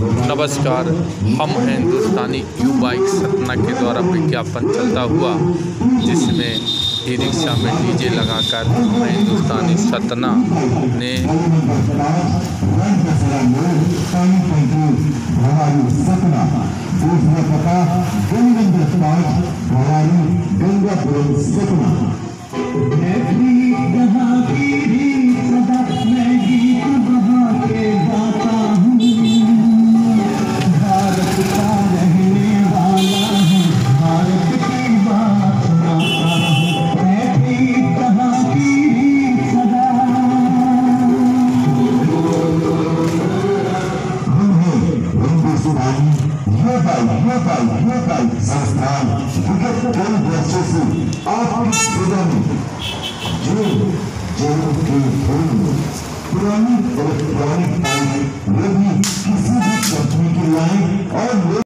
नमस्कार, हम हैं हिंदुस्तानी यू बाइक सतना के द्वारा विज्ञापन चलता हुआ, जिसमें ई रिक्शा में डीजे लगाकर हम हिंदुस्तानी सतना ने संस्थान विगत कई वर्षों से आपकी सेवा में पुरानी इलेक्ट्रॉनिक बाइक किसी भी कंपनी की लाइन